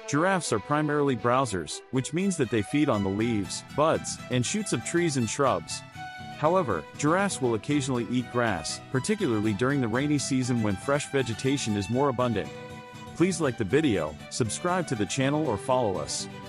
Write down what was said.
Giraffes are primarily browsers, which means that they feed on the leaves, buds, and shoots of trees and shrubs. However, giraffes will occasionally eat grass, particularly during the rainy season when fresh vegetation is more abundant. Please like the video, subscribe to the channel or follow us.